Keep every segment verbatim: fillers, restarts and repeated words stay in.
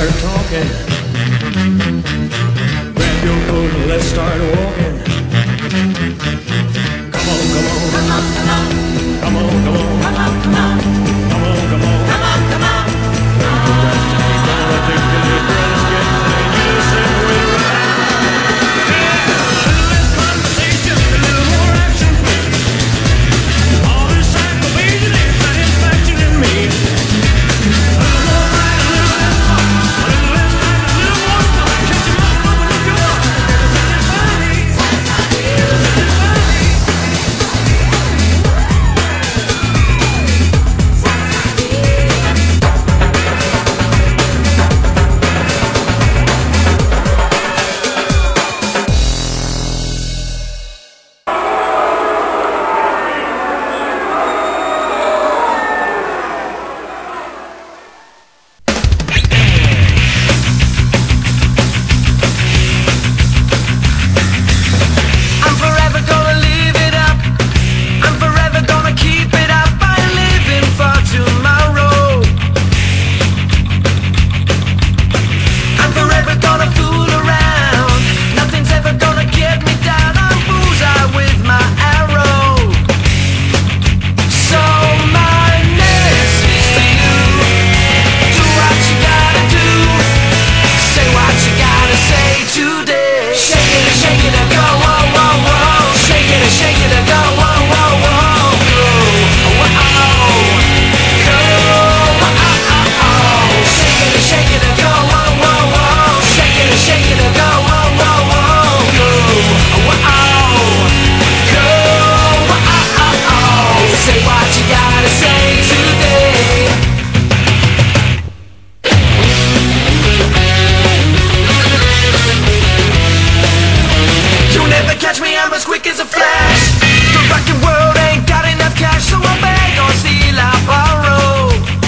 start talking. Grab your coat and let's start walking. Come on, come on, come on, come on, come on, come on, come on, come on, come on, come on, come on, come on. Don't procrastinate, don't articulate, girl, let's get playing. You say we're right. Yeah, a little less conversation, a little more action, please. All this psycho-baby satisfaction in me. A little more right, a little less talk, a little less time, a little more stuff. Shut your mouth, open up your heart. It'll satisfy me. It'll satisfy me. I'm forever gonna live it up. I'm forever gonna keep it up. I'm living for tomorrow. I'm forever gonna fool around. Nothing's ever gonna get me down. I'm bullseye with my arrow. So my message to you: do what you gotta do. Say what you gotta say today. Shake it and shake it and go, whoa, whoa, whoa. Shake it and shake it and go, whoa, whoa, whoa. Go, whoa, go, oh, oh, oh. Shake it and shake it and go, whoa, whoa, whoa. Shake it and shake it and go, whoa, whoa, whoa. Go, whoa, go, oh, oh, oh. Say what you gotta say today. You'll never catch me, I'm as quick as a flash. The rockin' world ain't got enough cash, so I beg or steal, I borrow.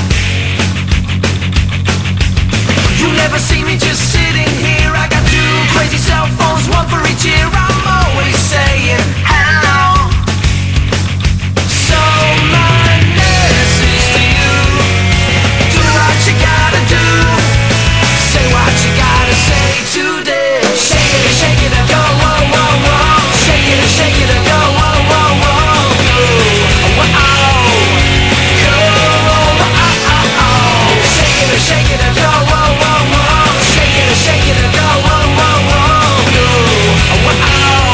You never see me just sitting here. I got two crazy cell phones, one for each ear. I'm always saying hello. So my message to you: do what you gotta do. Say what you gotta say today. Shake it and shake it and go, whoa, whoa, whoa. Shake it and shake it and go, whoa, whoa, whoa. Go, whoa, go, oh, oh, oh. Shake it and shake it and go, whoa, whoa, whoa. Shake it and shake it and go, whoa, whoa, whoa. Go, whoa, go,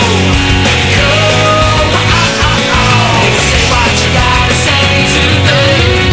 oh, oh, oh. Say what you gotta say today.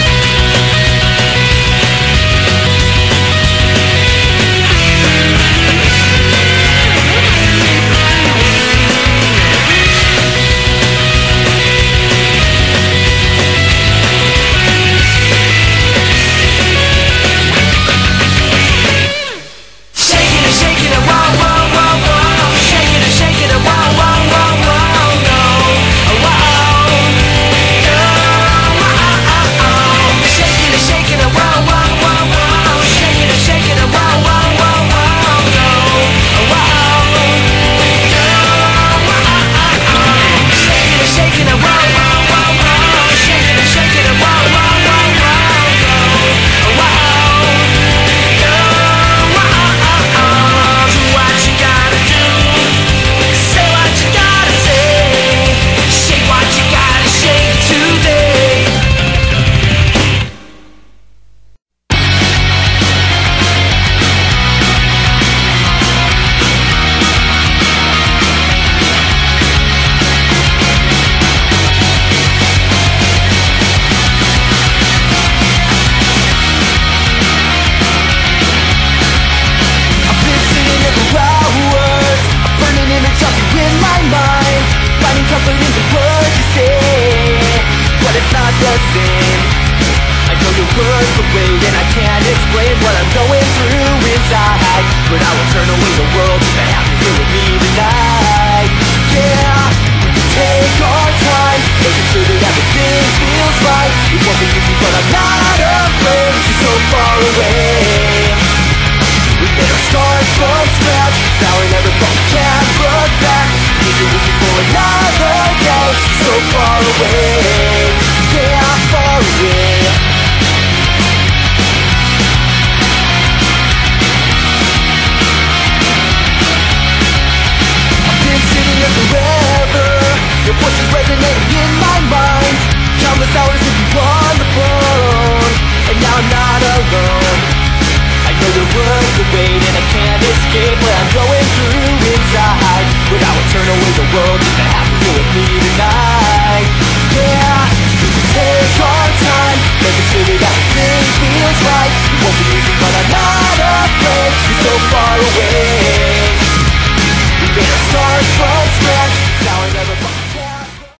Shake it and shake it and whoa, whoa, whoa, whoa. Shake it and shake it and whoa, whoa, whoa, whoa. Go, whoa, go, oh, oh. Shake it and shake it and whoa, whoa, whoa, whoa. Shake it and shake it and whoa, whoa, whoa, whoa. Go, whoa, go, oh, oh. Shake it and shake it and whoa, whoa, whoa, whoa. Shake it and shake it and whoa, whoa, whoa, whoa. Go, whoa, go, oh, oh. Do what you gotta do. Say what you gotta say. Shake what you gotta shake today. I've been sitting there for hours, a burning image of you in my mind, finding comfort in the words you say, but it's not the same. I know your words are weight and I can't explain what I'm going through inside, but I will turn away the world if I have you here with me tonight. Yeah, we can take our time, making sure that everything feels right. It won't be easy, but I'm not afraid. She's so far away. We better start from scratch. Now or never, but we can't look back. Maybe we can go another day. She's so far away.